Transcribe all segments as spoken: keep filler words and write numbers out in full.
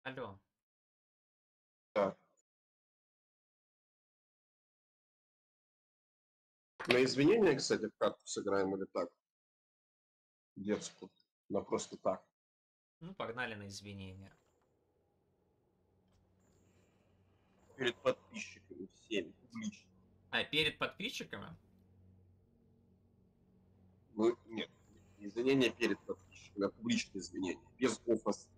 Алло. Да. На извинения, кстати, в карту сыграем или так? Детскую. На просто так. Ну, погнали на извинения. Перед подписчиками всеми, публично. А, перед подписчиками? Ну, нет. Извинения перед подписчиками, а публичные извинения. Без оффаса.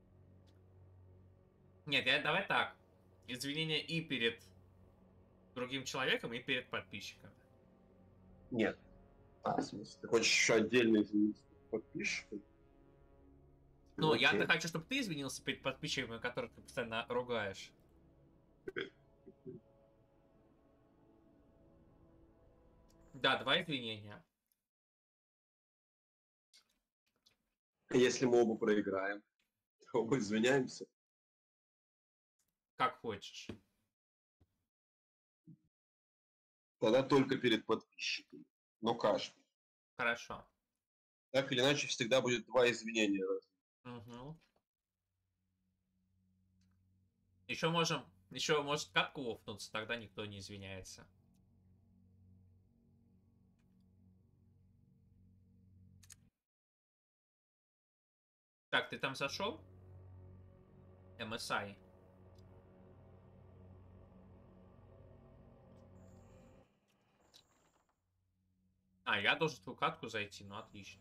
Нет, я давай так. Извинения и перед другим человеком, и перед подписчиками. Нет. А, в смысле, ты хочешь еще отдельно извиниться перед подписчиками? Ну, Окей. я-то хочу, чтобы ты извинился перед подписчиками, которых ты постоянно ругаешь. Да, два извинения. Если мы оба проиграем, то оба извиняемся. Как хочешь. Тогда только перед подписчиками. Но каждый. Хорошо. Так или иначе, всегда будет два извинения. Угу. Еще можем... Еще может катку офнуться, тогда никто не извиняется. Так, ты там зашел? эм эс ай. А, я должен в твою катку зайти, ну отлично.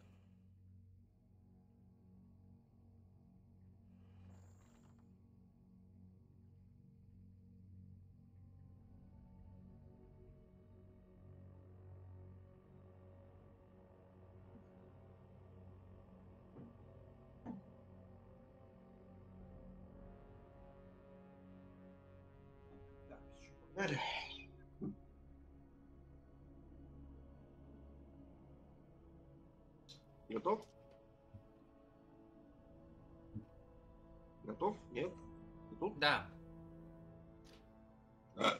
Так, с чего погнали? Готов? Готов? Нет? Ты тут? Да. Да.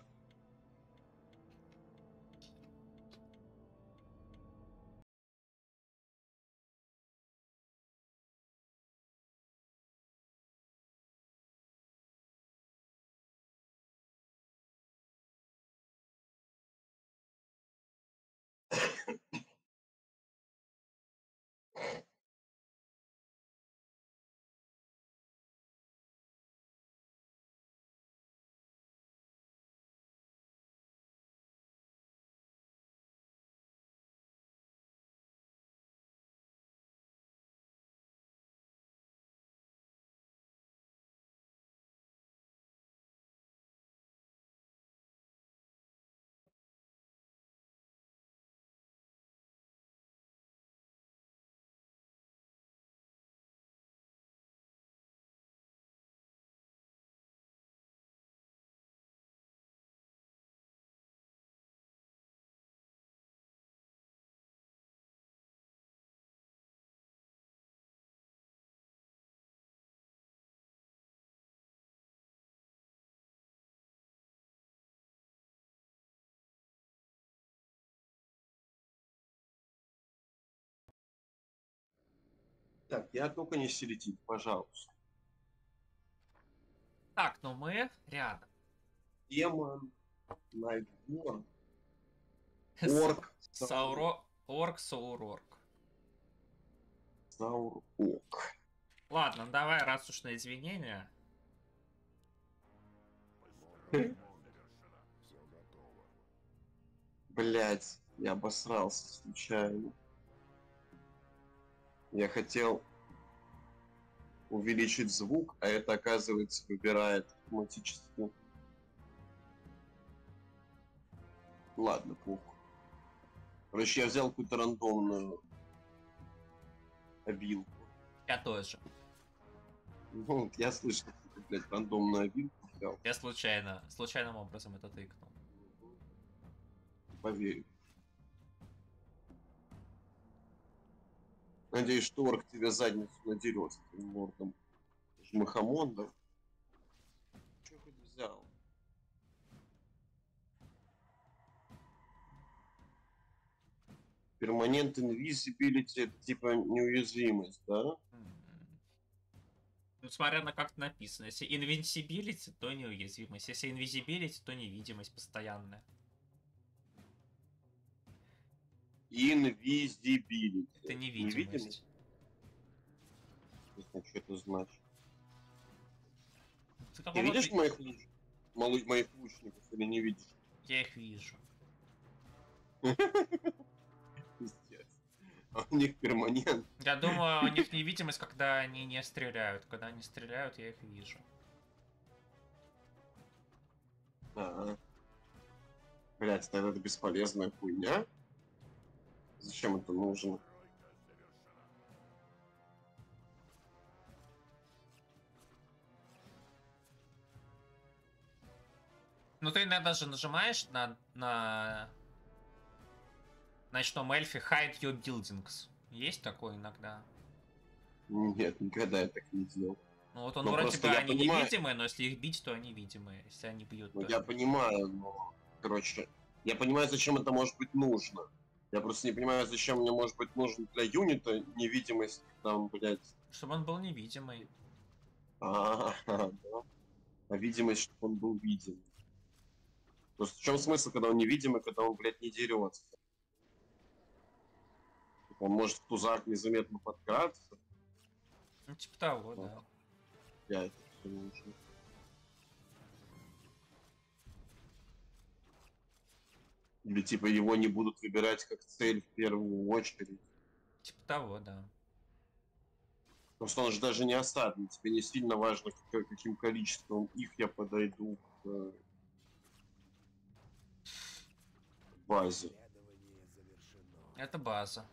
Так, я только не селетит, пожалуйста. Так, ну мы рядом. Демон, Найтборн, С- Орк, Саур, Сауро... Орк, Саурорк. Саур, Ок. Ладно, давай, раз уж на извинения. Блять, я обосрался случайно. Я хотел увеличить звук, а это, оказывается, выбирает автоматически. Ладно, похуй. Короче, я взял какую-то рандомную обилку. Я тоже. Ну, я слышал, что ты, блядь, рандомную обилку взял. Я случайно, случайным образом это тыкнул. Поверю. Надеюсь, что орк тебе задницу надерет с этим мордом жмыхомонда. Что хоть взял? Перманент инвизибилити, это типа неуязвимость, да? Ну, смотря на как написано. Если invincibility, то неуязвимость. Если invisibility, то невидимость постоянная. Invisibility. Это Невидимость? невидимость. Не знаю, что это значит. Ты Ты видишь моих, луч... Малу- моих лучников или не видишь? Я их вижу. Пиздец. А у них перманент. Я думаю, у них невидимость, когда они не стреляют. Когда они стреляют, я их вижу. Ага. Блять, тогда это бесполезная хуйня. Зачем это нужно? Ну ты иногда же нажимаешь на, на ночном эльфе Hide Your Buildings. Есть такое иногда? Нет, никогда я так не делал. Ну вот он Но вроде просто бы я они понимаю- невидимые, но если их бить, то они видимые. Если они бьют, Ну, то я они- понимаю, но, короче, я понимаю, зачем это может быть нужно. Я просто не понимаю, зачем мне может быть нужно для юнита невидимость, там, блядь, Чтобы он был невидимый. а, да. А видимость, чтобы он был видим. Просто в чем смысл, когда он невидимый, когда он, блядь, не дерется? Он может в тузах незаметно подкраться. Ну типа того, Ну, да. Я это все нужно. Или типа его не будут выбирать как цель в первую очередь. Типа того, да. Просто он же даже не осадный. Тебе не сильно важно, как- каким количеством их я подойду к э, базе. Это база.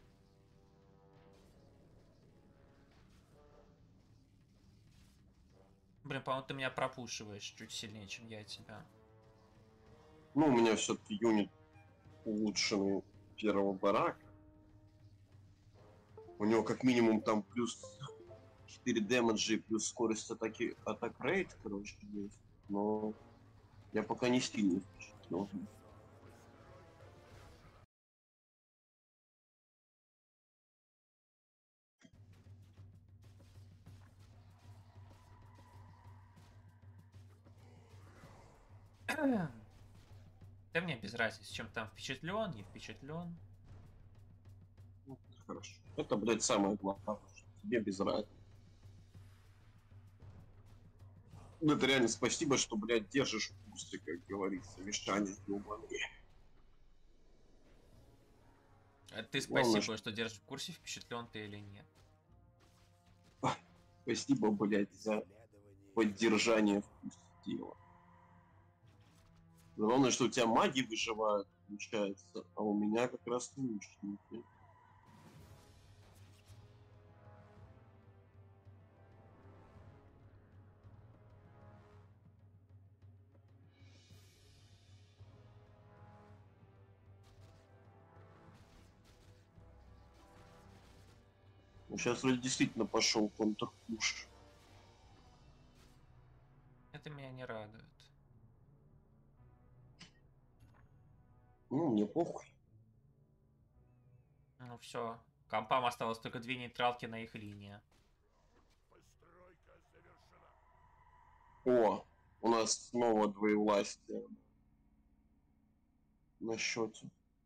Блин, по-моему, ты меня пропушиваешь чуть сильнее, чем я тебя. Ну, у меня все-таки юнит улучшенный первого барака. У него как минимум там плюс четыре дэмэджа и плюс скорость атаки, атак рейд, короче, есть. Но я пока не сильно впечатлен. Да мне без разницы, чем там впечатлен, не впечатлен. Ну, хорошо. Это, блядь, самое главное, что тебе без разницы. Ну, это реально спасибо, что, блядь, держишь в курсе, как говорится, Мишаня ёбаный. А ты Главное, спасибо, что держишь в курсе, впечатлен ты или нет. спасибо, блядь, за поддержание вкуса дела. Главное, что у тебя маги выживают, получается, а у меня как раз лучники. Ну, сейчас вроде действительно пошел контрпуш. Это меня не радует. Ну, мне похуй. Ну все, компам осталось только две нейтралки на их линии. О, у нас снова двоевластие на счете.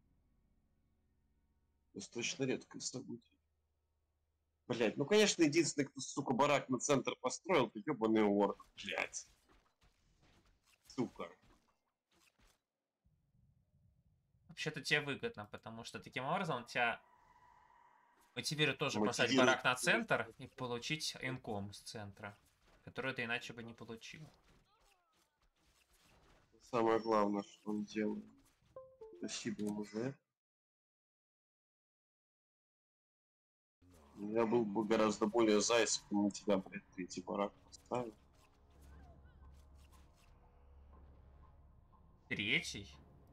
Достаточно редкое событие. Блять, ну конечно, единственный, кто, сука, барак на центр построил, это ебаный орк, блять. Сука. Вообще-то тебе выгодно, потому что таким образом у тебя мотивирует тоже поставить Мотивирует. барак на центр и получить инком с центра, который ты иначе бы не получил. Самое главное, что он делает. Спасибо ему за это. Я был бы гораздо более за, если бы на тебя, блядь, третий барак поставил. Третий?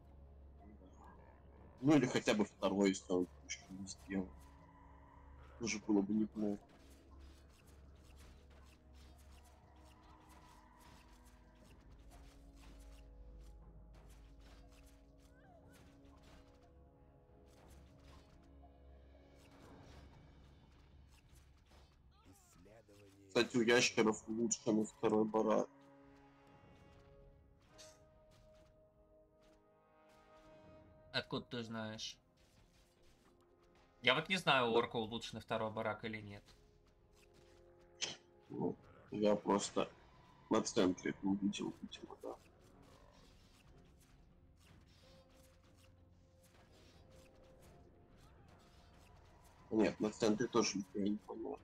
Ну или хотя бы второй, если он еще не сделал. Тоже было бы неплохо. Кстати, у ящеров улучшенный второй барак. Откуда ты знаешь? Я вот не знаю, у Да. орка улучшенный второй барак или нет. Ну, я просто на центре это увидел, видимо, да. Нет, на центре тоже нихуя не понял.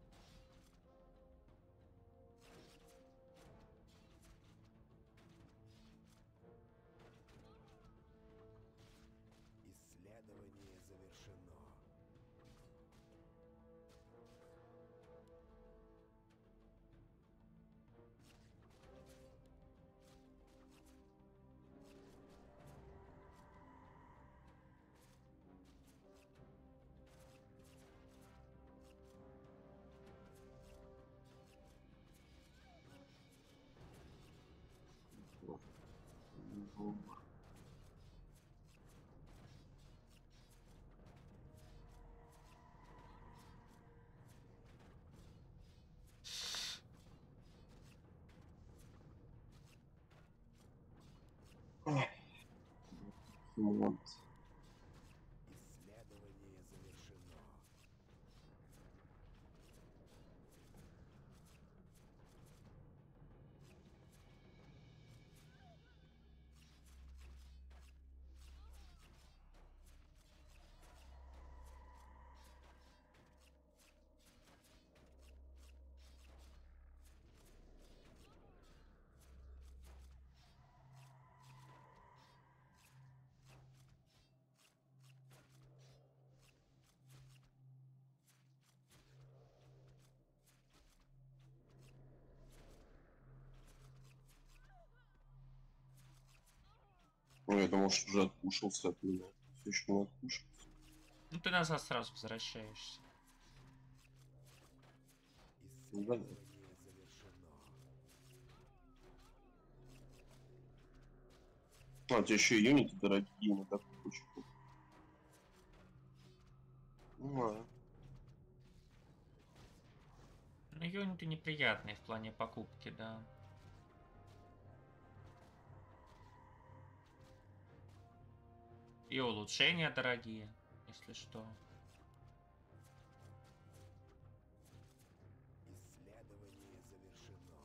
Исследование завершено. Ну, ой, вот. Исследование завершено. Ну, я думал, что уже откушался от меня. Все еще не откушался. Ну ты назад сразу возвращаешься. Ну, да. Исследование завершено. А, у тебя еще и юниты дорогие, на такую почему. Ну, ладно. Ну юниты неприятные в плане покупки, да. И улучшения дорогие, если что. Исследование завершено.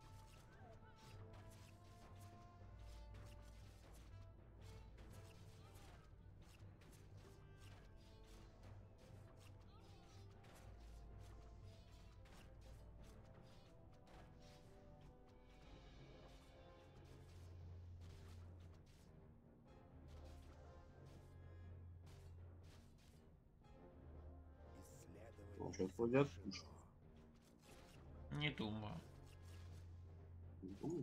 Ну, Исследование сейчас вроде завершено. откушался. Не думаю. Ну,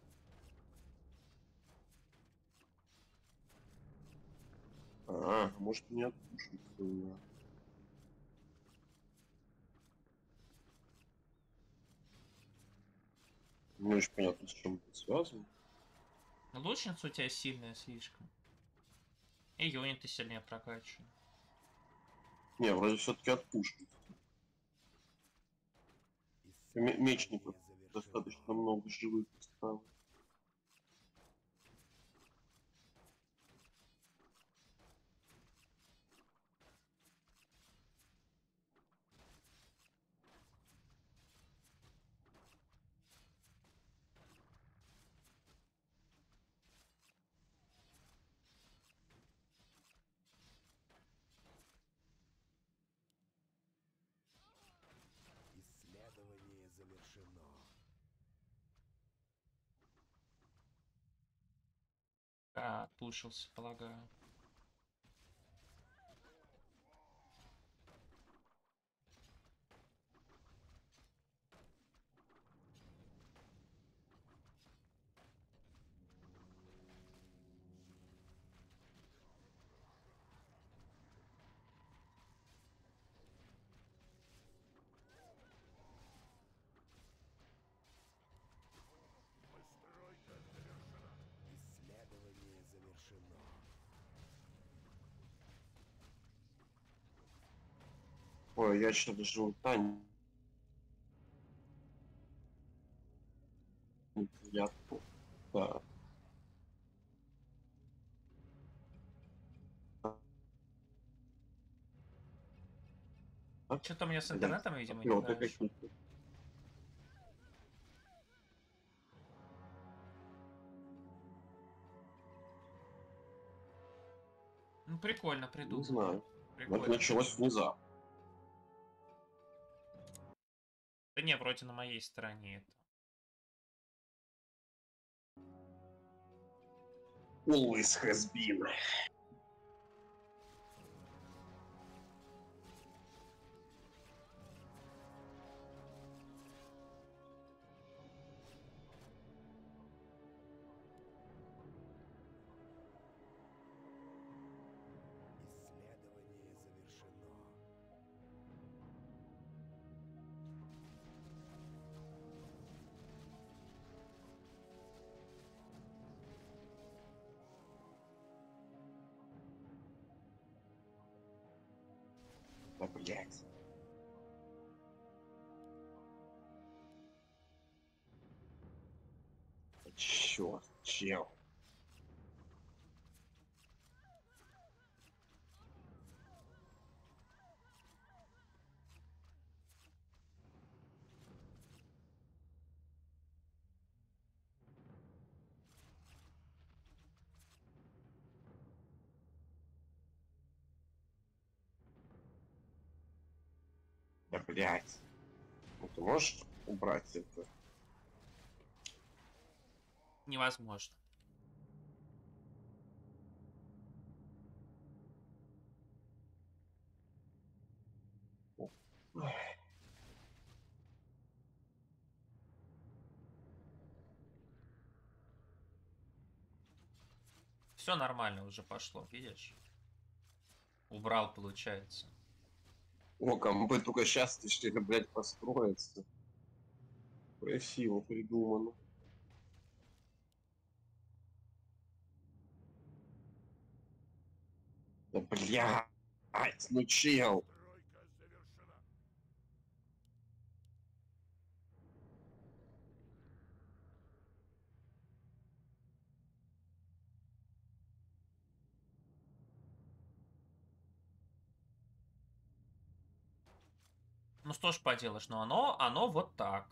а, может не откушается у меня. Не очень понятно, с чем это связано. Лучница у тебя сильная слишком. И юниты сильнее прокачаны. Не, вроде все-таки откушается. М- мечников Исследование достаточно завершено. много живых осталось. Исследование завершено. Да, отпушился, полагаю. Исследование завершено. Ой, я сейчас даже Тань. неприятно. Да. Что-то у меня с Да. интернетом, видимо, не Вот знаю. что. какие-то. Ну, прикольно Не придумали. знаю. Но это Прикольно. началось внезапно. Да не, вроде на моей стороне это. Always has been. Исследование завершено. Да, блядь. Черт, чел. Да, блядь. Ну, ты можешь убрать это? Невозможно. Все нормально уже пошло, видишь? Убрал, получается. О, комбы только сейчас решили, блядь, построиться. Красиво придумано. Да, блядь, ну чел. Стройка завершена. Ну что ж поделаешь, но оно, оно вот так.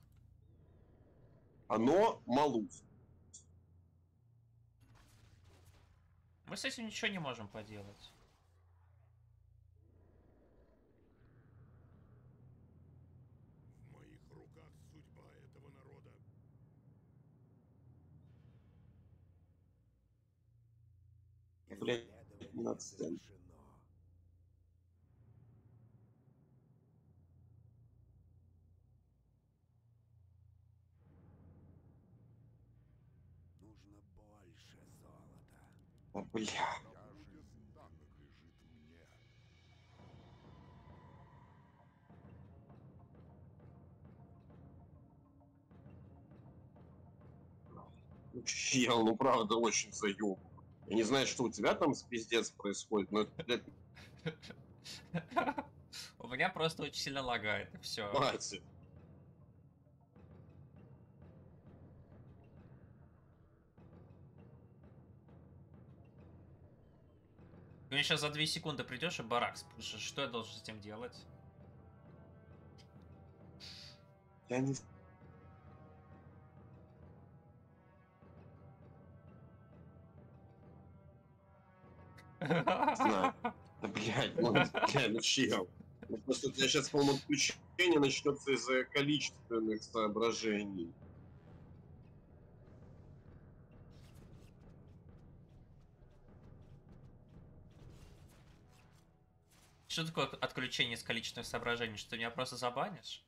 Оно малус. Мы с этим ничего не можем поделать. В моих руках судьба этого народа. Блядь, Исследование над сценой. завершено. Нужно больше золота. Да, бля. Тяжесть принадлежит мне. Ну, чел, ну правда очень заеб. Я не знаю, что у тебя там с пиздец происходит, но это, блядь, У меня просто очень сильно лагает, и все. хватит. Ты мне сейчас за две секунды придешь и барак спушишь. Что я должен с этим делать? Я не знаю. Да, блядь, ну, блядь, ну чел. Ну, просто у тебя сейчас, по-моему, отключение начнется из-за количественных соображений. Что такое отключение с количественных соображений? Что ты меня просто забанишь?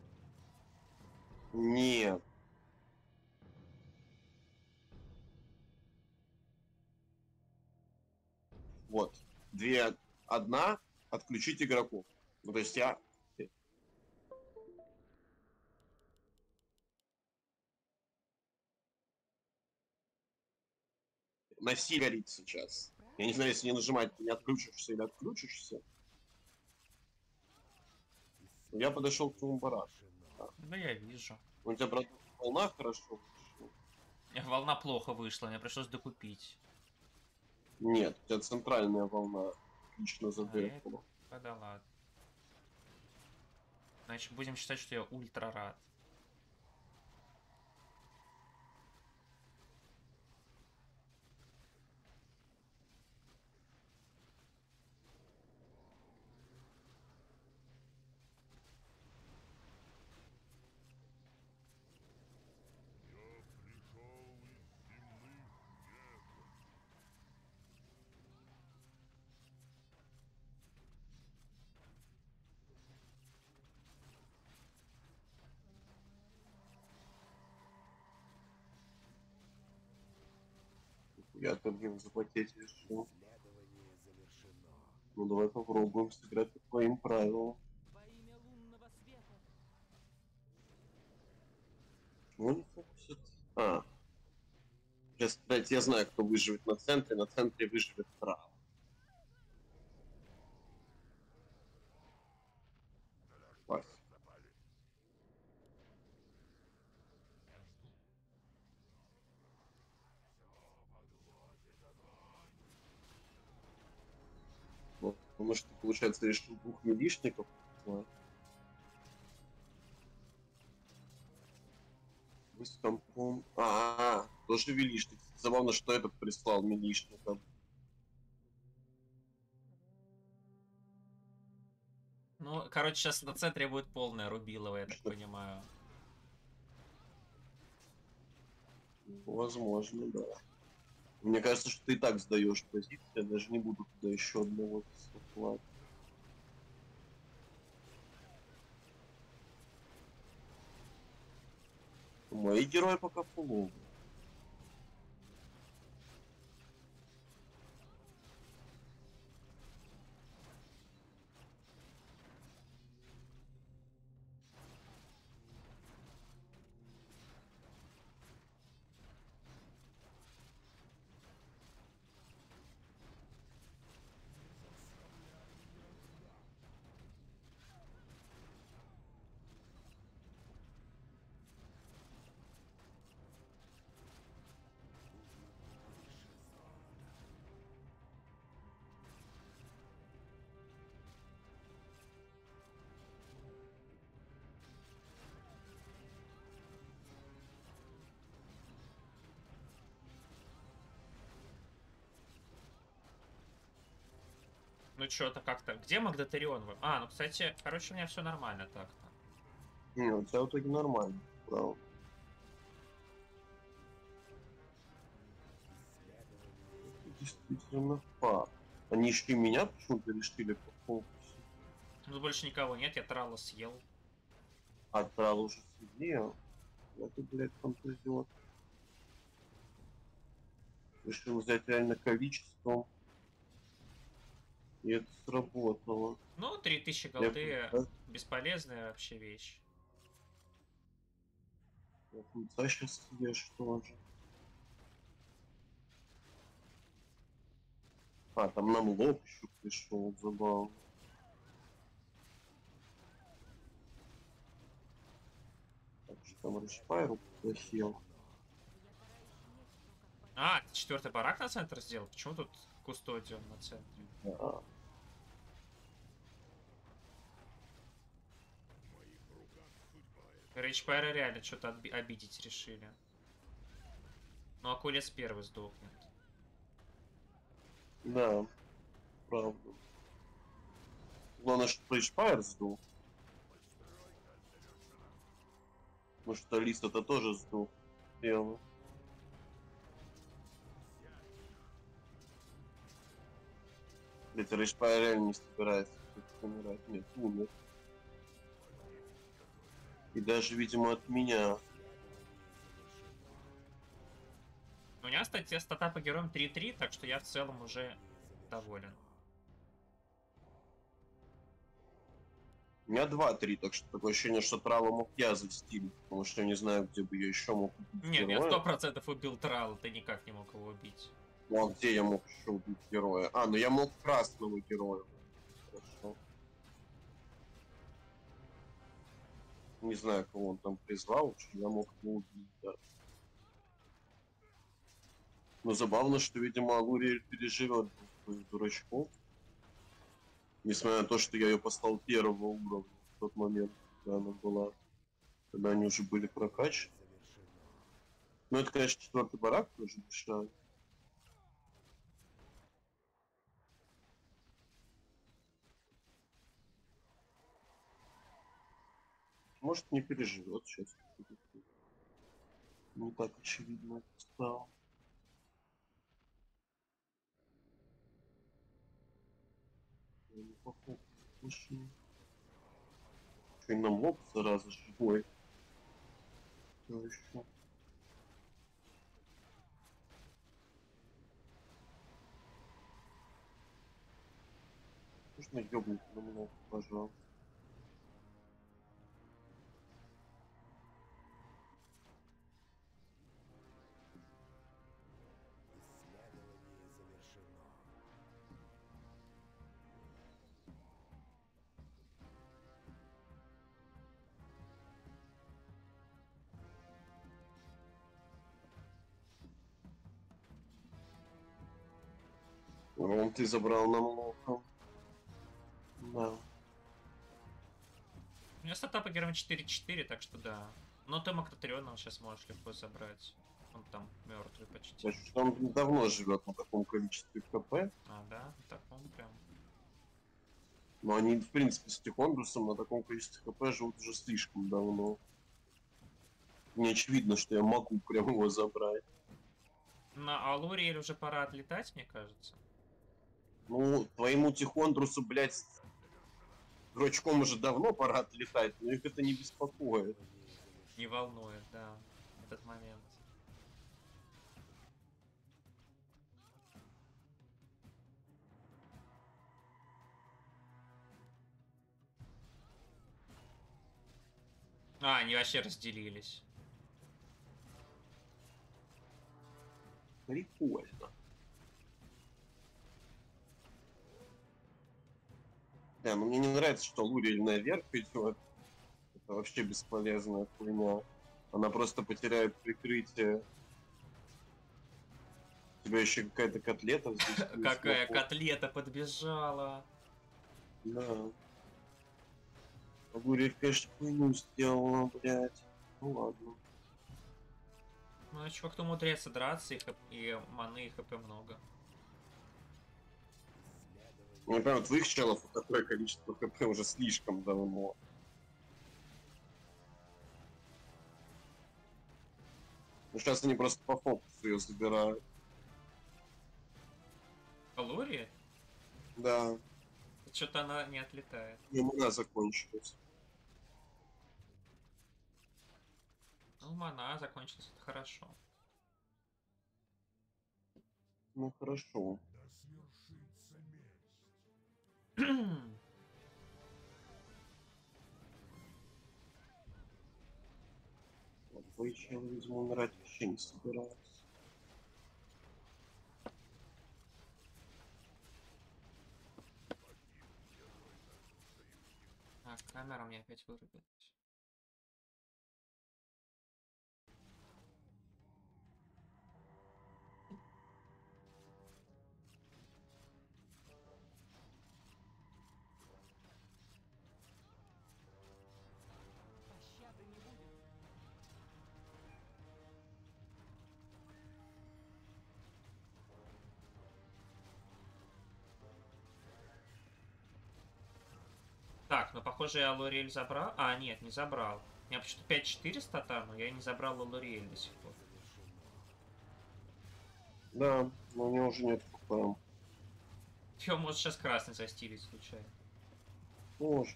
Нет. Вот. Две, одна, отключить игроков. Ну, то есть я... На Си горит сейчас. Я не знаю, если не нажимать, ты не отключишься или отключишься. Я подошел к твоему бараку. Да я вижу. У тебя, брат, волна хорошо вышла. Волна плохо вышла, мне пришлось докупить. Нет, у тебя центральная волна отлично А, задефала. я... Да ладно. Значит, будем считать, что я ультра рад. Я пришел из земных недр. Я-то, блин, заплатить решил. Ну давай попробуем сыграть по твоим правилам. Во имя лунного света. Чего не фокусит? А. Сейчас, кстати, я знаю, кто выживет на центре. На центре выживет право. Вась. Вот, потому что, получается, решил двух милишников. Вот. Вы с компом... А, -а, -а тоже милишник. Забавно, что этот прислал милишника. Ну, короче, сейчас на центре будет полная рубилова, я так понимаю. Возможно, да. Мне кажется, что ты и так сдаешь позицию, я даже не буду туда еще одного вкладывать. Мои герои пока фуловые. Ну что-то как-то. Где Магдатарион? А, ну, кстати, короче, у меня все нормально так-то. Не, у тебя в итоге нормально, правда. Действительно факт. Они еще и меня почему-то решили по фокусу. Ну, больше никого нет, я Трала съел. А Трал уже съел. Это, блядь, фантазиот. Решил взять реально количеством. И это сработало. Ну, три тысячи Я голды пульса- бесполезная вообще вещь. я пульса сейчас съешь тоже. А, там нам лоб еще пришел, забавно. Так что там Решпайру плохил. А, ты четвертый барак на центр сделал? Почему тут кустодион на центре? Да. Рейчпайра реально что-то обидеть решили. Ну, Акулес первый сдохнет. Да, правда. Главное, что Решпайр сдох. Потому что Лиса-то тоже сдох. Дело. Ведь Решпайр реально не собирается умирать. Нет, умер. И даже, видимо, от меня. У меня, кстати, стата по героям три три, так что я в целом уже доволен. У меня два-три, так что такое ощущение, что Трава мог я застилить, потому что я не знаю, где бы я еще мог убить Нет, я героя. сто процентов убил Трала, ты никак не мог его убить. Ну а где я мог еще убить героя? А, ну я мог красного героя. Хорошо. Не знаю, кого он там призвал, что я мог его убить, да. Но забавно, что, видимо, Алуриэль переживет своих дурачков. Несмотря на то, что я ее поставил первого уровня в тот момент, когда она была, когда они уже были прокачаны. Ну, это, конечно, четвертый барак тоже мешает. Может, не переживет сейчас. Не так очевидно это стало. Я не похож на машину. Что и нам лоб, зараза, живой. Что еще? Можно ёбнуть на много, пожалуйста. Ром, ты забрал нам лоха. Да. У меня стата по героям четыре четыре, так что да. Но ты Мактатриона сейчас можешь легко забрать. Он там мертвый почти. Значит, что он давно живет на таком количестве КП. А, да? Так он прям. Но они, в принципе, с Тихондрусом на таком количестве КП живут уже слишком давно. Не очевидно, что я могу прям его забрать. На Алуриэль уже пора отлетать, мне кажется. Ну, твоему Тихондрусу, блядь, с дурачком уже давно пора отлетать, но их это не беспокоит. Не волнует, да, этот момент. А, они вообще разделились. Прикольно. Да, но мне не нравится, что Лурель наверх идет. Это вообще бесполезная хуйня. Она просто потеряет прикрытие. У тебя еще какая-то котлета здесь. Какая котлета подбежала. Да. Лурель, конечно, хуйню сделала, блядь. Ну ладно. Ну, а чувак, кто умудряется драться, и, хп, и маны, и хп много. Я не понимаю, твоих челов такое количество ХП уже слишком давно. Ну, сейчас они просто по фокусу ее забирают. Алурия? Да. Что-то она не отлетает. И мана закончилась. Ну, мана закончилась, это хорошо. Ну, хорошо. Да свершится месть. Вот твои челы, видимо, умирать вообще не собираются. А, камера мне опять вырубилась. Пощады не будет. Так, ну похоже я Алуриэль забрал. А, нет, не забрал. У меня почему-то пять четыре стата, но я не забрал Алуриэль до сих пор. Да, но у него уже нет ХП. Его может сейчас красный застилить случайно. Может.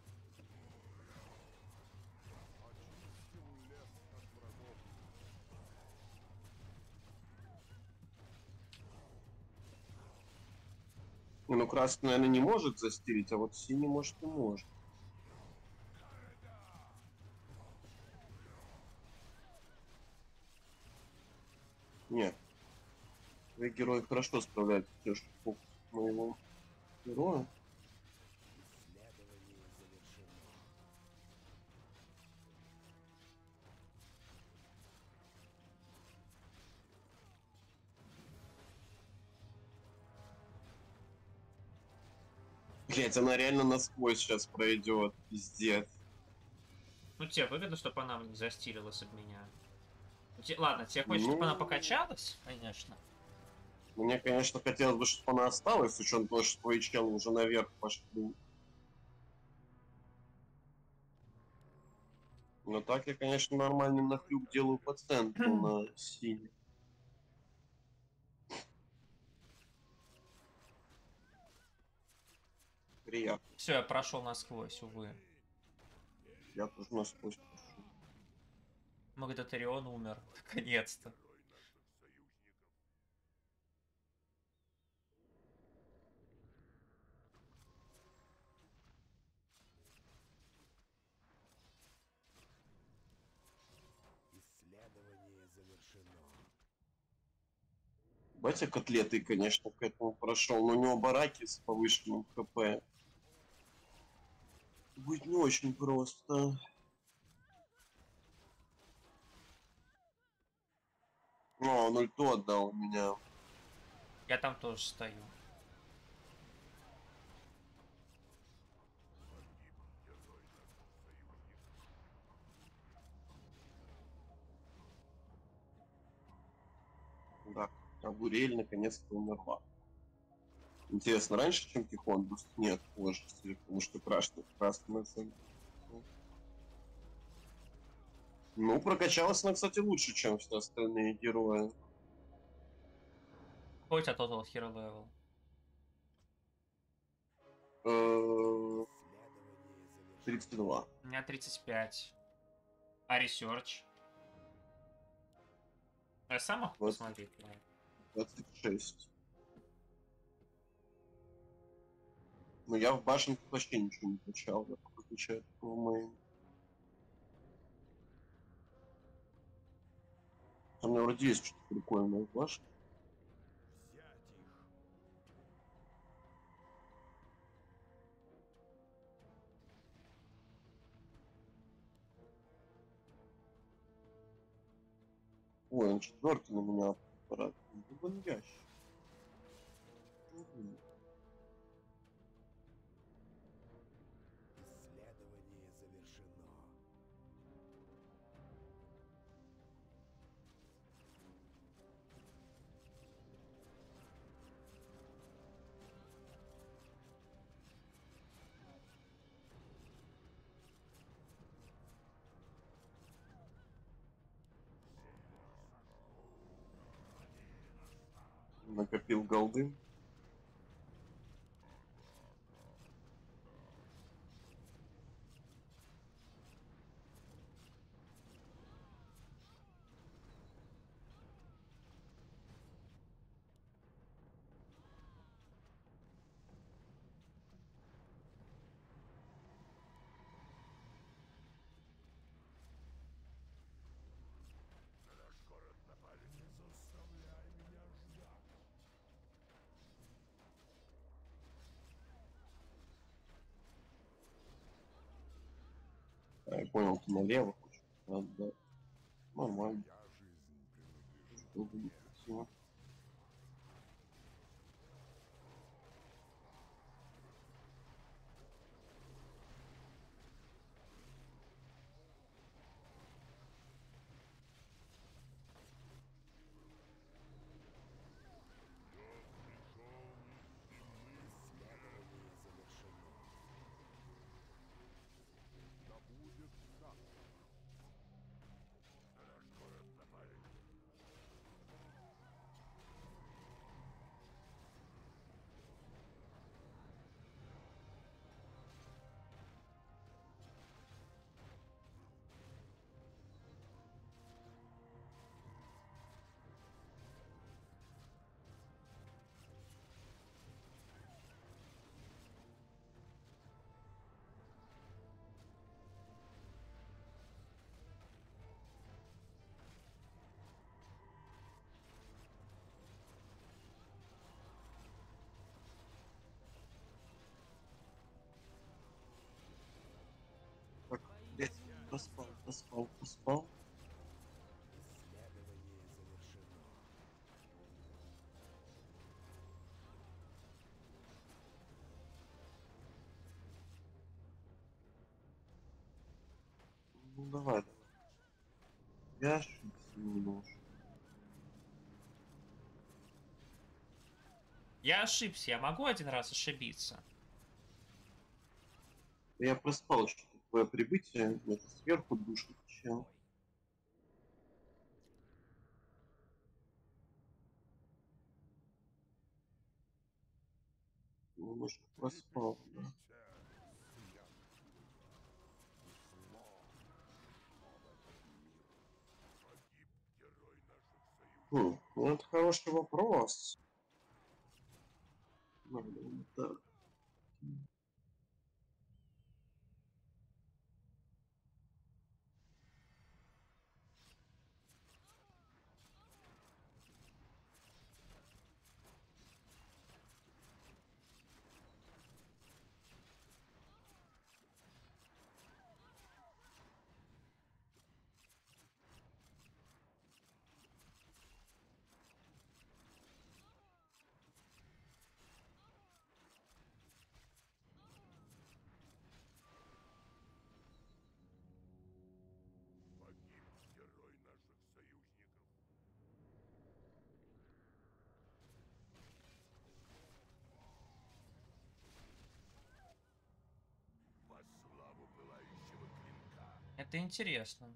Очистил лес от врагов. Не, ну красный, наверное, не может застилить, а вот синий, может, и может. Нет. Твои герои хорошо справляются с тем, что фокус моего героя. Блять, она реально насквозь сейчас пройдет, пиздец. Ну тебе выгодно, чтобы она не застилилась об меня. Ну, те- Ладно, тебе хочется, чтобы она Ну, покачалась, конечно. мне, конечно, хотелось бы, чтобы она осталась, с учетом того, что твои челы уже наверх пошли. Но так я, конечно, нормальный нахлюк делаю по центру на синий. Приятно. Все, я прошел насквозь, увы. Я тоже насквозь пошел. Магдатерион умер. Наконец-то. Исследование завершено. Батя котлеты, конечно, к этому прошел, но у него бараки с повышенным хп. Будет не очень просто. О, он ульту отдал у меня. Я там тоже стою. Да, а Бурель наконец-то умерла. Интересно, раньше, чем Тихон? Просто нет, позже, потому что красный, красный оценка. Ну, прокачалась она, кстати, лучше, чем все остальные герои. Какой у тебя Total Hero Level? Э, Исследование завершено. тридцать два. У меня тридцать пять. А Research? Я сам могу двадцать. посмотреть. Да. двадцать шесть. Но я в башенке вообще ничего не качал, я только качаю в мейн. У меня вроде есть что-то прикольное в башне. Взять их. Ой, он четвертый на меня аппарат. Ебан ящик. Мгм. Исследование завершено. Накопил голды. Не заставляй меня ждать. А, я понял, ты налево хочешь. А, да. Нормально. Моя жизнь принадлежит Долго не мне. красиво. Исследование завершено. Да будет так. На наш город напали. Так, Во имя блядь, лунного проспал, света. проспал, проспал. Исследование завершено. Ну давай, давай. Я ошибся немножко. Я ошибся, я могу один раз ошибиться. Я проспал, что такое прибытие. Это сверху душит чел. Немножко проспал, да. Хм, ну это хороший вопрос. Надо вот так. Погиб герой наших союзников. Во славу пылающего клинка. Это интересно.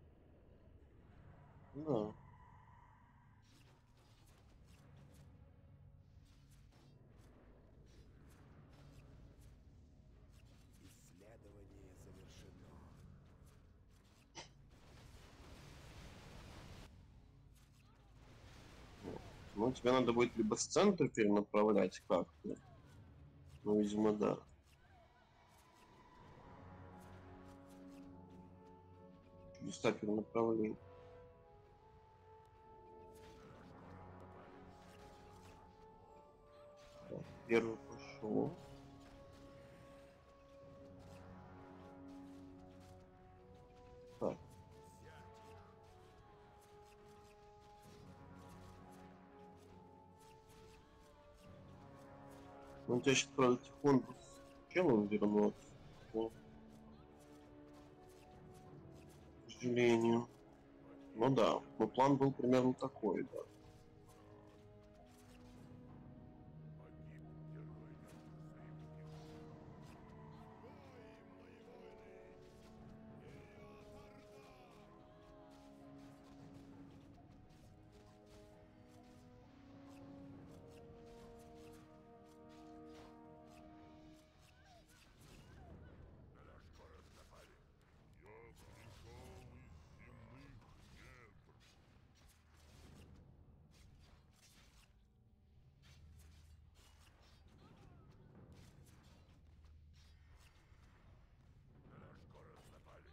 Да. Исследование завершено. Ну, тебе надо будет либо с центра перенаправлять как-то. Ну, видимо, да. Чудеса перенаправления. Так, первый пошел. Так. Ну, у тебя сейчас, правда, тихонько с челом вернуться. Ну, к сожалению. Ну да, но план был примерно такой, да. Погиб герой наших союзников. Воин мои воины! Вперед, Орда! На наш город напали. Я пришел из земных недр. На наш город напали.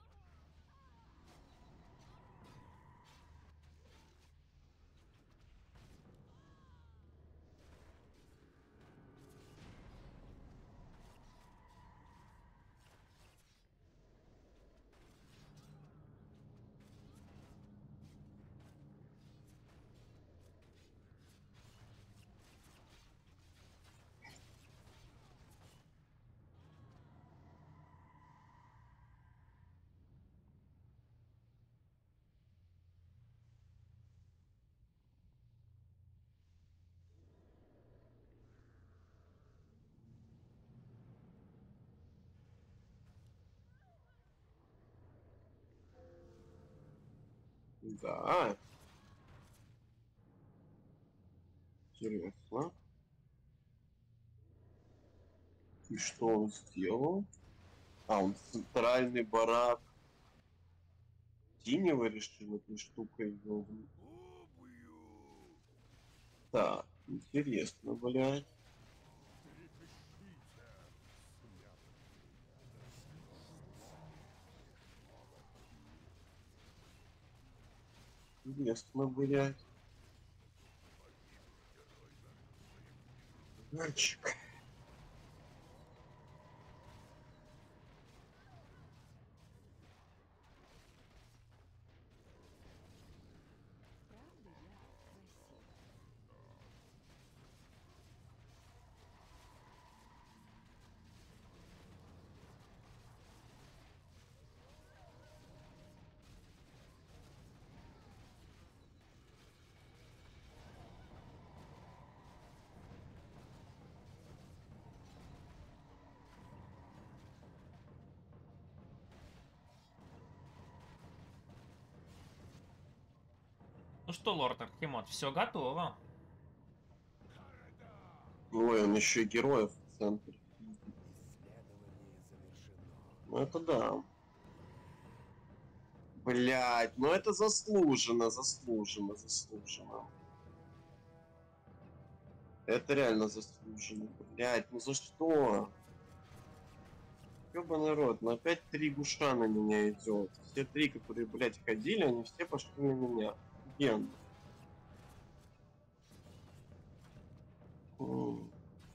Да. Интересно. И что он сделал? А, он центральный барак Тинева решил этой штукой ёбнуть. Убью! Так, интересно, блядь. Трепещите, смертные! Интересно, блядь. Мальчик. Правда я красива? Ну что, лорд Архимот, все готово. Ой, он еще и героев в центре. Ну это да. Блять, ну это заслуженно, заслуженно, заслуженно. Это реально заслуженно. Блять, ну за что? Ёбаный рот, ну опять три гуша на меня идет. Все три, которые, блять, ходили, они все пошли на меня. Офигенно. М,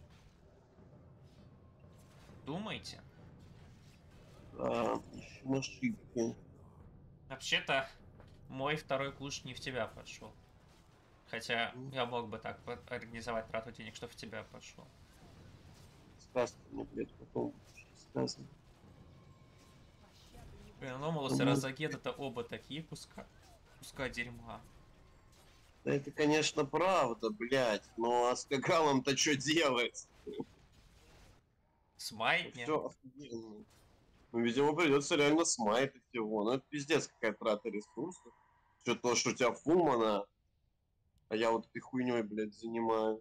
Думайте. Да, ищем ошибки. Вообще-то, мой второй куш не в тебя пошел. Хотя я мог бы так вот организовать трату денег, чтобы в тебя пошел. Сказка мне, блять, потом сказано. Аномалус и Мгм. Розагет это оба такие куска. Куска дерьма. Да это, конечно, правда, блять, но а с Кагалом-то что делать? Смайтни. Все офигенно. Ну, видимо, придется реально смайтить его. Ну, это пиздец какая трата ресурсов. Все то, что у тебя фулмана, а я вот этой хуйней, блядь, занимаюсь.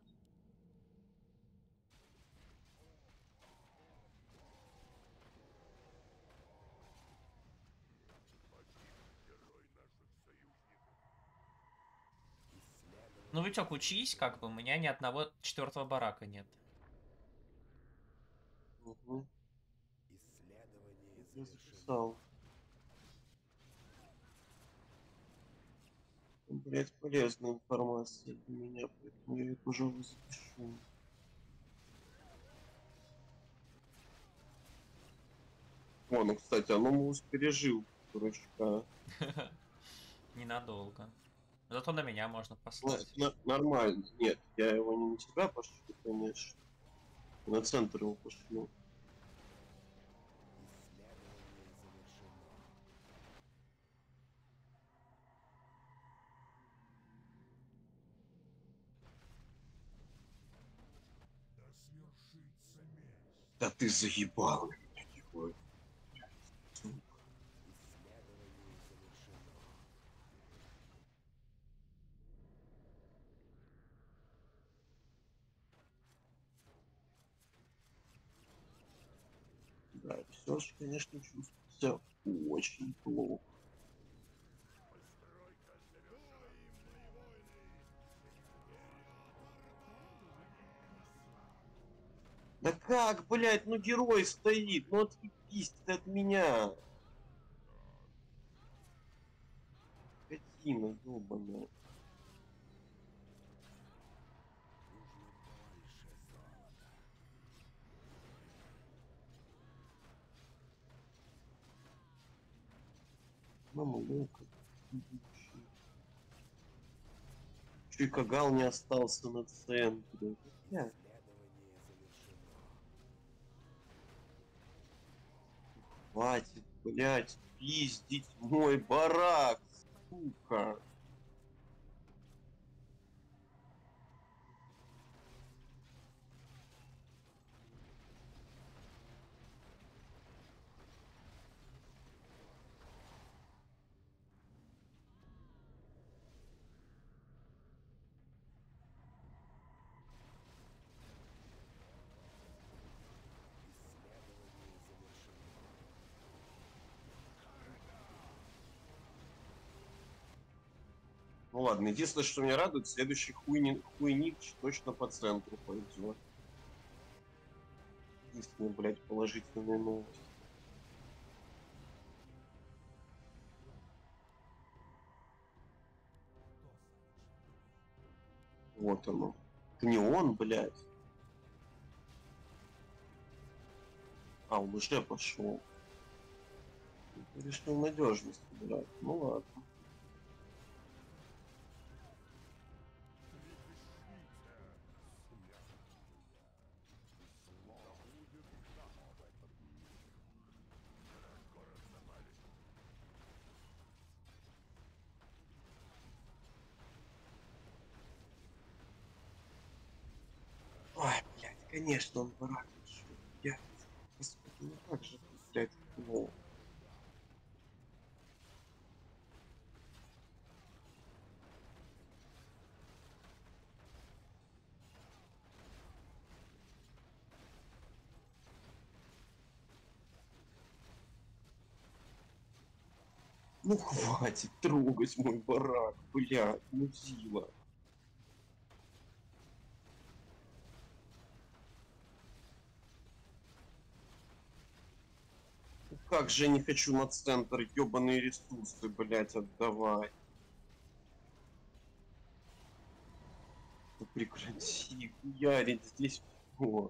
Ну, Витек, учись, как бы, у меня ни одного четвертого барака нет. Угу. Я записал. Блять, полезная информация для меня, поэтому я ее, пожалуй, запишу. О, ну, кстати, Аномалус пережил дурачка. Ненадолго. Зато на меня можно На- послать. на- нормально. Нет, я его не на тебя пошлю, конечно. На центр его пошлю. Да свершится месть. Да ты заебал меня, герой. Да, все же, конечно, чувствую себя очень плохо. Да как, блядь, ну герой стоит, ну отъебись ты от меня. Скотина, ёбаная. Мама, лока. Чуть Кагал не остался на центре. Бля. Хватит, блядь, пиздить мой барак, сука. Ну ладно, единственное, что меня радует, следующий хуйни, хуйнич точно по центру пойдет. Единственная, блядь, положительная новость. Вот оно. Это не он, блядь. А, он уже пошел. Решил надежность собирать. Ну ладно. Ой, блядь, конечно, он барак решил. Я, господи, ну как же, блядь, ну. Ну хватит трогать мой барак, блядь, мудила. Ну как же я не хочу на центр ёбаные ресурсы, блядь, отдавать. Ну прекрати хуярить здесь всё.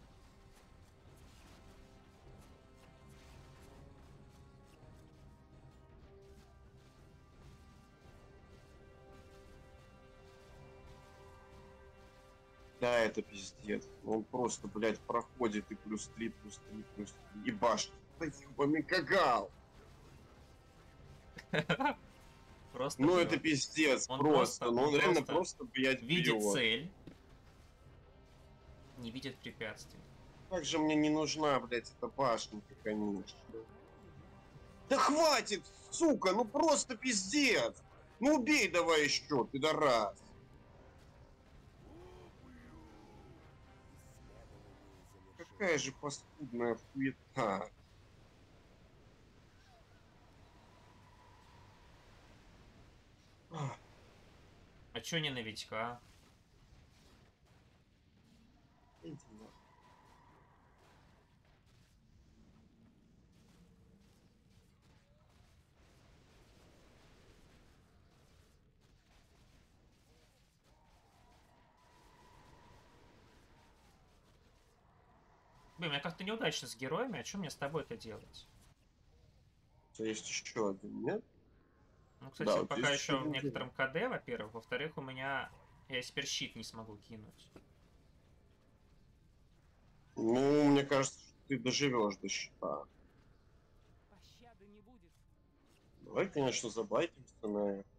Да, это пиздец. Он просто, блядь, проходит и плюс три, плюс три, плюс три. Ебашь. Да ебаный кагал. Просто Ну бьёт. это пиздец, Он просто. просто- Ну он он реально просто просто, блядь, Видит бьёт. цель. Не видит препятствий. Как же мне не нужна, блядь, эта башенка, конечно. Да хватит, сука, ну просто пиздец. Ну убей давай еще, пидорас. Какая же паскудная хуета. Ах, А чё не новичка? иди нахуй. Блин, я как-то неудачно с героями, а что мне с тобой это делать? У тебя есть еще один, нет? Ну, Да, кстати, вот пока есть еще в один некотором КД, во-первых. Во-вторых, у меня... Я теперь щит не смогу кинуть. Ну, мне кажется, что ты доживешь до щита. Пощады не будет. Давай, конечно, забайтимся на это.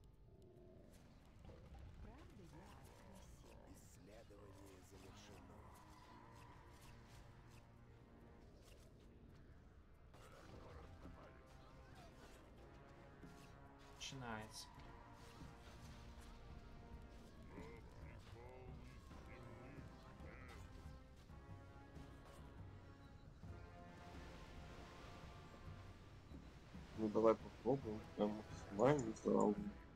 Правда я красивая? Исследование завершено. Начинается. Ну, давай попробуем. Прям максимально зал.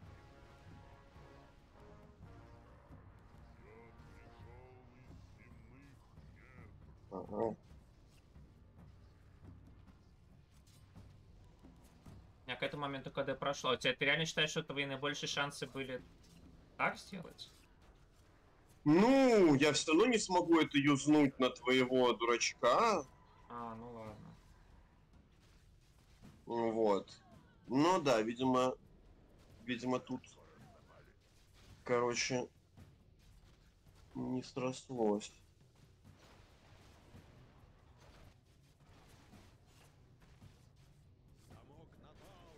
Ага. Я к этому моменту КД прошло. У тебя ты реально считаешь, что твои наибольшие шансы были так сделать? Ну, я все равно не смогу это юзнуть на твоего дурачка. А, ну ладно. Вот. Ну да, видимо, видимо тут, короче, не срослось. Замок напал.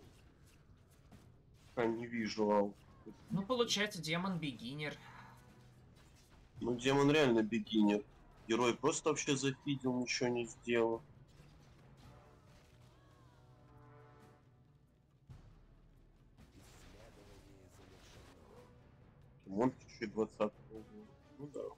А не вижу, ау. Ну, получается, демон бигинер. Ну, демон реально бегинет. Герой просто вообще зафидел, ничего не сделал. Исследование завершено. Он в тысяча двадцатого года. Ну да.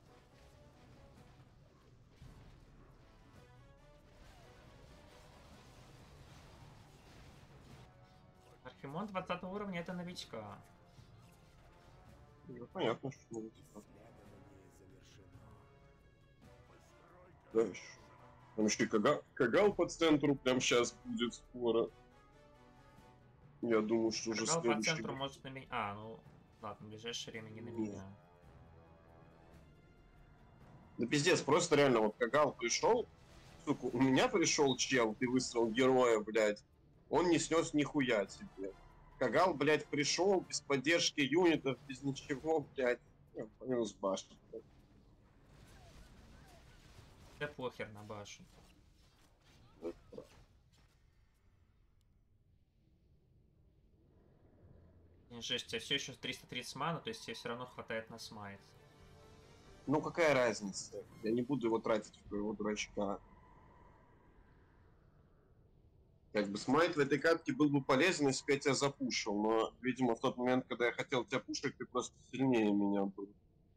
Архимон двадцатого уровня это новичка. Ну, понятно, что ну, типа, Исследование завершено. да, еще. Там еще и Кага... Кагал по центру прям сейчас будет скоро. Я думаю, что уже Кагал по следующий... центру может на меня... А, ну ладно, в ближайшее время не на Нет. меня. Да пиздец, просто реально, вот Кагал пришел, сука, у меня пришел чел, ты выстрел героя, блядь, он не снес нихуя тебе. Кагал, блядь, пришел без поддержки юнитов, без ничего, блядь, минус башня. Да похер на башу. Жесть, у тебя все еще триста тридцать мана, то есть тебе все равно хватает на смайт. Ну какая разница? Я не буду его тратить в твоего дурачка. Как бы смайт в этой катке был бы полезен, если бы я тебя запушил, но, видимо, в тот момент, когда я хотел тебя пушить, ты просто сильнее меня был.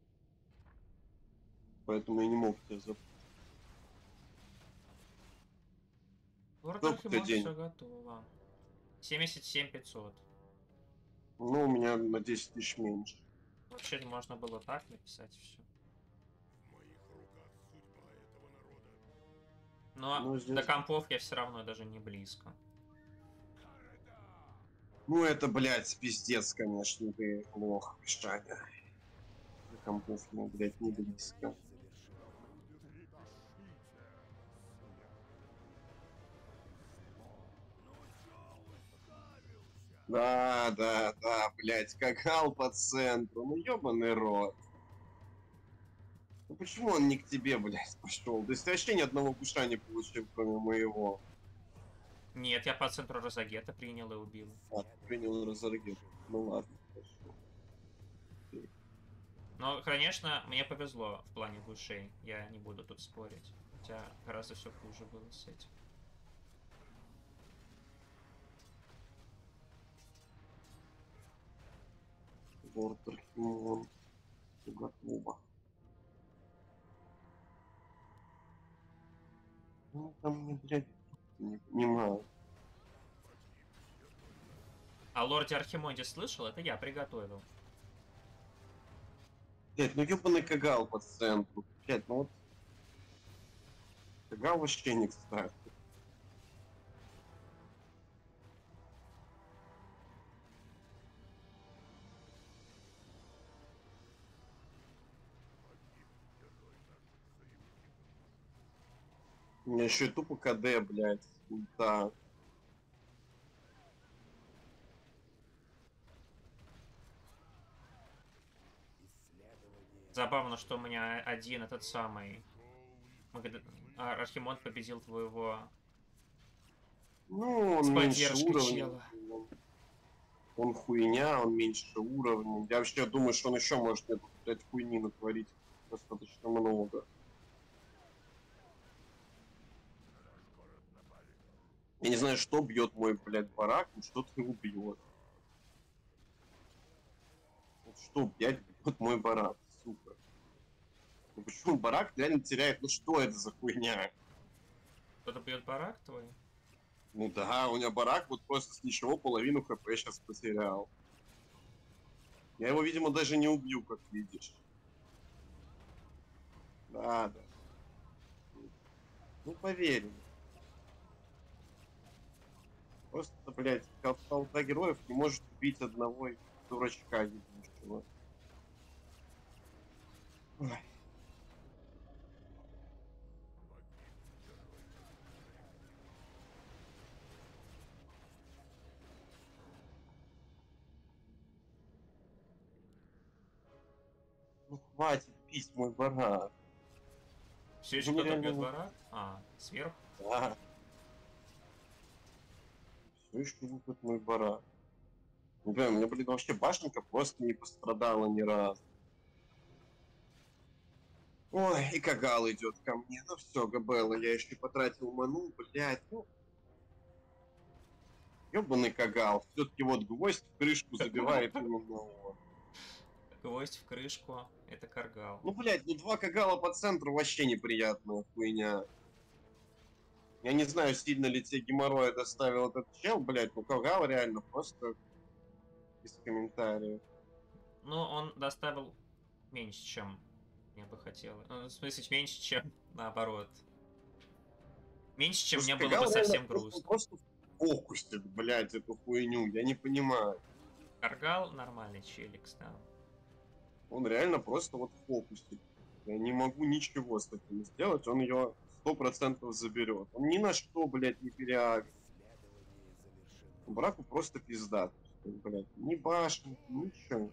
Поэтому я не мог тебя запушить. Город Сколько у тебя Архимон, денег? все готово. семьдесят семь пятьсот. Ну, у меня на десять тысяч меньше. Вообще можно было так написать все. В моих руках судьба этого народа. Но Ну, до здесь... компов я все равно даже не близко. Ну, это, блядь, пиздец, конечно, ты лох, Шаня. До компов, ну, блядь, не близко. Да, да, да, блядь, кагал по центру, ну ёбаный рот. Ну почему он не к тебе, блядь, пошел? То есть ты вообще ни одного куша не получил, кроме моего. Нет, я по центру Розагета принял и убил. А, ты принял разоргет. Ну ладно, хорошо. Окей. Но, конечно, мне повезло в плане гушей. Я не буду тут спорить. Хотя гораздо все хуже было с этим. Вортер, Химон, Тугоклуба. Ну там мне, блядь, не понимаю. О лорде Архимонде слышал? Это я приготовил. Блядь, ну ёбаный кагал по центру. Блядь, ну вот... Кагал вообще не кстати. У меня еще и тупо КД, блядь. Да. Забавно, что у меня один этот самый... Магад- а, Архимонд победил твоего... Ну, он С меньше поддержкой уровня. чела. Он, он хуйня, он меньше уровня. Я вообще думаю, что он еще может мне тут, блядь, хуйни натворить достаточно много. Я не знаю, что бьет мой, блядь, барак, но что-то его бьет. Вот что, блядь, бьет мой барак, сука. Ну почему барак реально теряет? Ну что это за хуйня? Кто-то бьет барак твой? Ну да, у меня барак вот просто с ничего половину хп сейчас потерял. Я его, видимо, даже не убью, как видишь. Да, да. Ну поверь мне. Просто, блядь, толпа героев не может убить одного дурачка ебучего. Ой. Ну хватит бить мой барак. Все еще Ну, кто-то нереально бьет вот- барак? А, сверху? Да. Все еще лупит мой барак. Ну, блин, у меня, блин, вообще башенка просто не пострадала ни разу. Ой, и Кагал идет ко мне. Ну все, Габелла, я еще потратил ману, блядь, ну. Ёбаный Кагал. Все-таки вот гвоздь в крышку забивает именно он. Гвоздь в крышку. Это Каргал. Ну, блядь, ну два Кагала по центру вообще неприятная хуйня. Я не знаю, сильно ли тебе геморроя доставил этот чел, блядь, ну Кагал реально просто без комментариев. Ну, он доставил меньше, чем я бы хотел. Ну, в смысле, меньше, чем наоборот. Меньше, чем Слушай, мне было Кагал бы реально совсем просто, грустно. просто фокусит, блядь, эту хуйню, я не понимаю. Каргал нормальный челикс, да. Он реально просто вот фокусит. Я не могу ничего с этим сделать, он ее сто процентов заберет. Он ни на что, блядь, не переагрит. Браку просто пизда. Блядь, ни башен, ничего.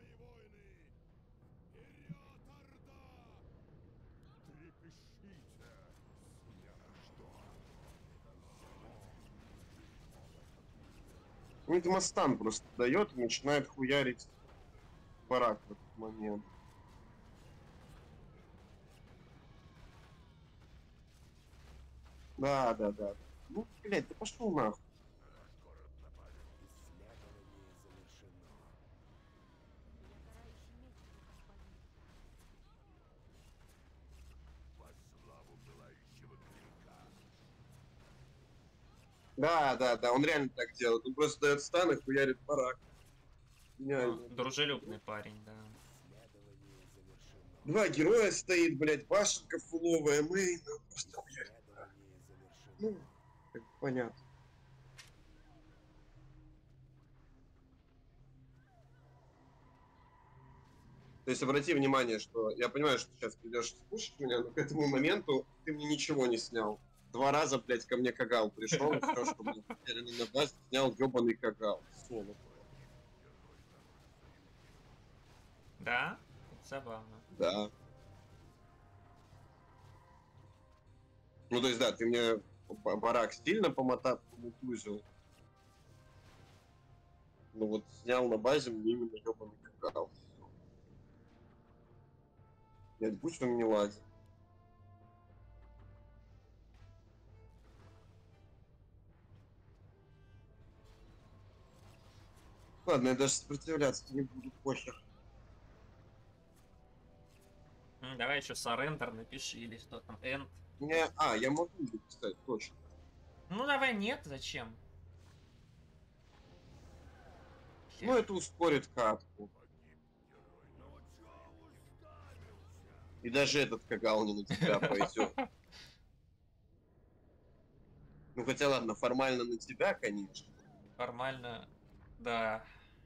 Ну, видимо, стан просто дает и начинает хуярить барак в этот момент. Да, да, да. Ну, блядь, ты пошел нахуй. Да, да, да, он реально так делает. Он просто дает стан и хуярит барак. Ну, Гениально. дружелюбный парень, да. Два героя стоит, блядь, башенка фуловая, мейн, он просто хуярит. Ну, как бы понятно. То есть обрати внимание, что я понимаю, что сейчас придешь слушать меня, но к этому моменту ты мне ничего не снял. Два раза, блядь, ко мне Кагал пришел, и все, что мне потеряно на базе, снял ебаный Кагал. Соло. Да? Это забавно. Да. Ну, то есть, да, ты мне ба- барак сильно помотал, помутузил. Ну вот снял на базе мне именно ебаный Кагал. Блядь, будь он не ладит. Ладно, я даже сопротивляться не буду, похер. М, Давай еще surrender напиши или что там, end. Не, а, я могу написать, точно. Ну давай нет, зачем? Ну, это ускорит катку. И даже этот Кагал не на тебя пойдет. Ну, хотя ладно, формально на тебя, конечно. Формально, да.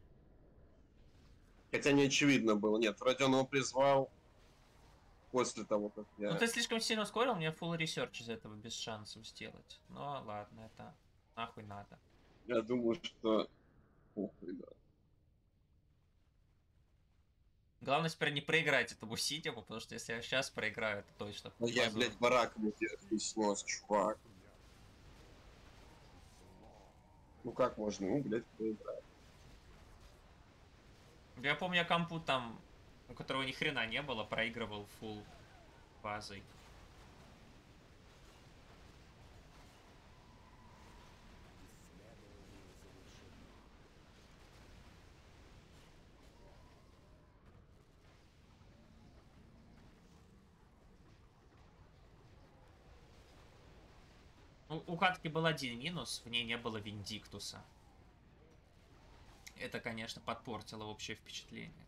Хотя не очевидно было. Нет, вроде он его призвал после того, как Ну я... ты слишком сильно ускорил, мне full research из этого без шансов сделать. Ну ладно, это нахуй надо. Я думаю, что... Похуй, да. Главное теперь не проиграть этому сидиму, потому что если я сейчас проиграю, это точно Ну, я, позор. блядь, барак ему не снес, чувак. Ну, как можно ему, блядь, проиграть? Я помню, я компу там, у которого ни хрена не было, проигрывал full базой. У, у катки был один минус, в ней не было Виндиктуса. Это, конечно, подпортило общее впечатление.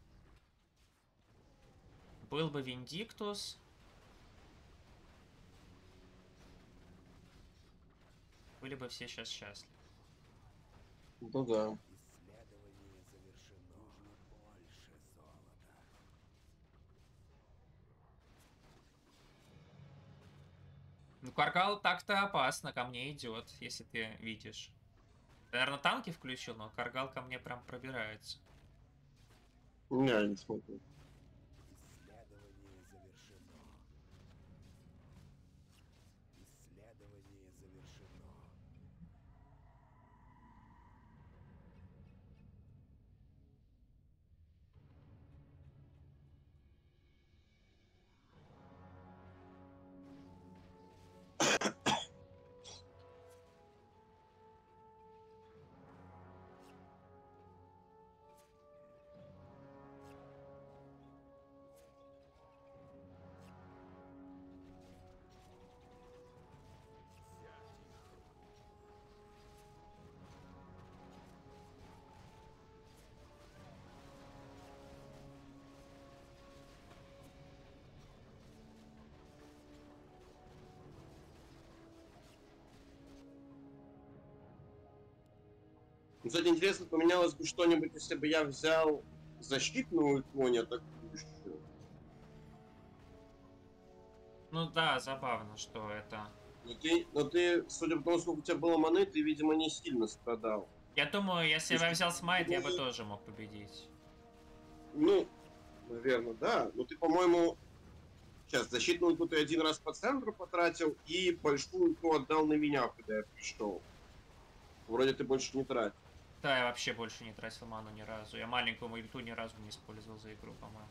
Был бы Виндиктус, были бы все сейчас счастливы. Ну да. Ну, Каргал так-то опасно, ко мне идет, если ты видишь. Ты, наверное, танки включил, но Каргал ко мне прям пробирается. Не, я не смотрю. Ну, кстати, интересно, поменялось бы что-нибудь, если бы я взял защитную ульту, атакующую. Ну да, забавно, что это... Но ты, но ты, судя по тому, сколько у тебя было маны, ты, видимо, не сильно страдал. Я думаю, если бы я Если- взял смайт, я бы тоже мог победить. Ну, наверное, да. Но ты, по-моему, сейчас защитную ульту ты один раз по центру потратил и большую ульту отдал на меня, когда я пришел. Вроде ты больше не тратил. Да, я вообще больше не тратил ману ни разу. Я маленькую ульту ни разу не использовал за игру, по-моему.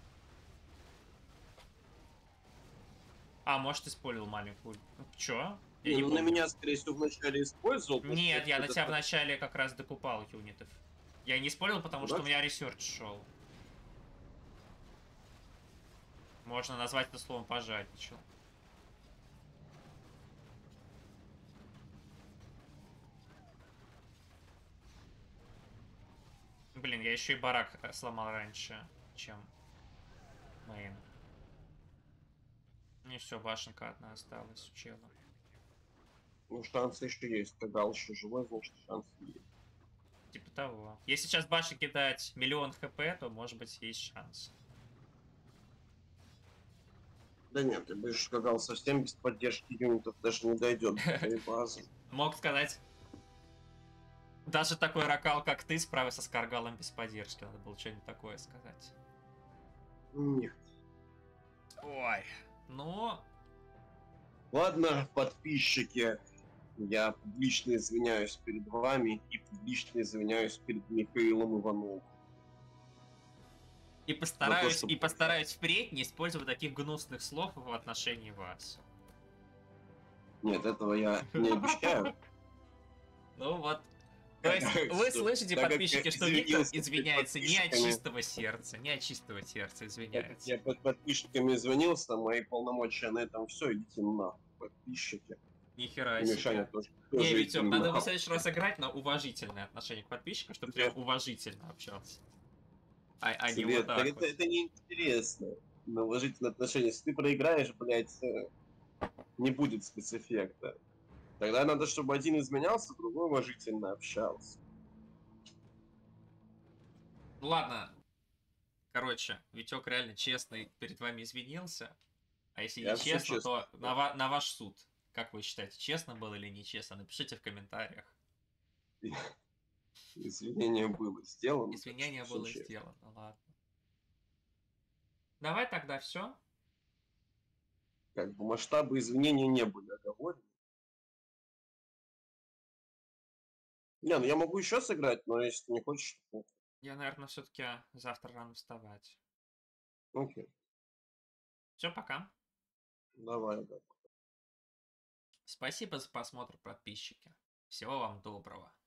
А, может, использовал маленькую ульту. Ну, чё? Я Не, не ну, на помню. меня, скорее всего, вначале использовал. потому что Нет, я на это тебя так- вначале как раз докупал юнитов. Я не использовал, потому что Да? у меня ресерч шел. Можно назвать это словом пожадничал. Блин, я еще и барак э, сломал раньше, чем мейн. Не все, башенка одна осталась у чела. Ну, шансы еще есть. Кагал еще живой, значит, шансы есть. Типа того. Если сейчас башенке дать миллион хп, то может быть есть шанс. Да нет, ты будешь Кагал совсем без поддержки юнитов даже не дойдет до твоей базы. Мог сказать. Даже такой ракал, как ты, справился с Каргалом без поддержки. Надо было что-нибудь такое сказать. Нет. Ой. Ну, Ладно, подписчики, я публично извиняюсь перед вами и публично извиняюсь перед Михаилом Ивановым. и постараюсь, что- и постараюсь впредь не использовать таких гнусных слов в отношении вас. Нет, этого я не обещаю. Ну вот. То есть вы Что- слышите, так как подписчики, я что Виктор извинился перед извиняется не от подписчиками. чистого сердца, не от чистого сердца Так как извиняется. я под подписчиками извинился, мои полномочия на этом все, идите нахуй, подписчики. Нихера И Мишаня себе. тоже. Не, тоже Витек, идите надо в нахуй. следующий раз играть на уважительное отношение к подписчикам, чтобы Тебе- прям уважительно общался. А, а не Тебе- вот так так это, вот. это неинтересно. На уважительные отношения. Если ты проиграешь, блядь, э, не будет спецэффекта. Тогда надо, чтобы один изменялся, другой уважительно общался. Ну ладно. Короче, Витек реально честный перед вами извинился. А если Я не всё честно, честно то на, ва- на ваш суд. Как вы считаете, честно было или нечестно? Напишите в комментариях. Извинение было сделано. так Извинение что всё было честно. сделано, ладно. Давай тогда все. Как бы масштабы извинений не были оговорены. Не, ну я могу еще сыграть, но если ты не хочешь, то Я, наверное, все-таки завтра рано вставать. окей, Все, пока. давай, да. Спасибо за просмотр, подписчики. Всего вам доброго.